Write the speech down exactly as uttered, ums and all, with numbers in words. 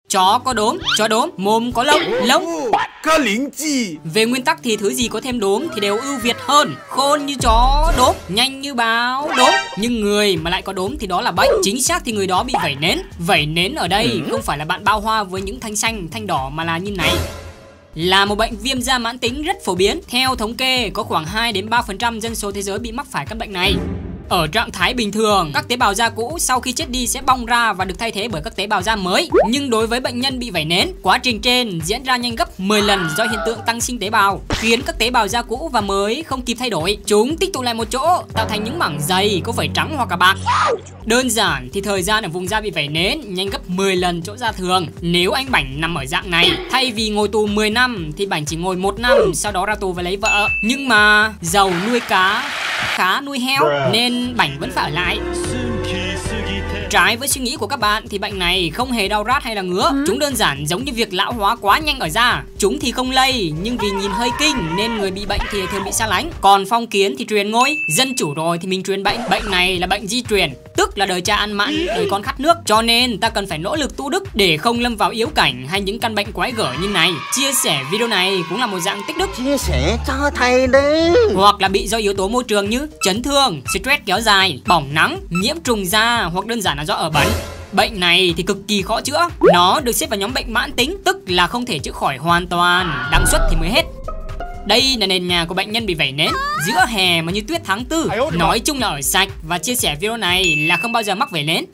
Chó có đốm, chó đốm. Mồm có lông, lông. Có liền chi. Về nguyên tắc thì thứ gì có thêm đốm thì đều ưu việt hơn. Khôn như chó đốm, nhanh như báo đốm. Nhưng người mà lại có đốm thì đó là bệnh. Chính xác thì người đó bị vẩy nến. Vẩy nến ở đây không phải là bạn bao hoa với những thanh xanh, thanh đỏ mà là như này. Là một bệnh viêm da mãn tính rất phổ biến. Theo thống kê có khoảng hai đến ba phần trăm dân số thế giới bị mắc phải căn bệnh này. Ở trạng thái bình thường, các tế bào da cũ sau khi chết đi sẽ bong ra và được thay thế bởi các tế bào da mới. Nhưng đối với bệnh nhân bị vẩy nến, quá trình trên diễn ra nhanh gấp mười lần do hiện tượng tăng sinh tế bào, khiến các tế bào da cũ và mới không kịp thay đổi. Chúng tích tụ lại một chỗ, tạo thành những mảng dày có vảy trắng hoặc là bạc. Đơn giản thì thời gian ở vùng da bị vẩy nến nhanh gấp mười lần chỗ da thường. Nếu anh Bảnh nằm ở dạng này, thay vì ngồi tù mười năm thì Bảnh chỉ ngồi một năm, sau đó ra tù và lấy vợ. Nhưng mà giàu nuôi cá, khá nuôi heo nên Bảnh vẫn phải ở lại. Trái với suy nghĩ của các bạn thì bệnh này không hề đau rát hay là ngứa. Chúng đơn giản giống như việc lão hóa quá nhanh ở da. Chúng thì không lây, nhưng vì nhìn hơi kinh nên người bị bệnh thì thường bị xa lánh. Còn phong kiến thì truyền ngôi, dân chủ rồi thì mình truyền bệnh. Bệnh này là bệnh di truyền, tức là đời cha ăn mặn, đời con khát nước. Cho nên ta cần phải nỗ lực tu đức để không lâm vào yếu cảnh hay những căn bệnh quái gở như này. Chia sẻ video này cũng là một dạng tích đức. Chia sẻ cho thầy đi. Hoặc là bị do yếu tố môi trường như chấn thương, stress kéo dài, bỏng nắng, nhiễm trùng da, hoặc đơn giản là do ở bẩn. Bệnh này thì cực kỳ khó chữa. Nó được xếp vào nhóm bệnh mãn tính, tức là không thể chữa khỏi hoàn toàn, đăng xuất thì mới hết. Đây là nền nhà của bệnh nhân bị vẩy nến giữa hè mà như tuyết tháng tư. Nói chung là ở sạch, và chia sẻ video này là không bao giờ mắc vẩy nến.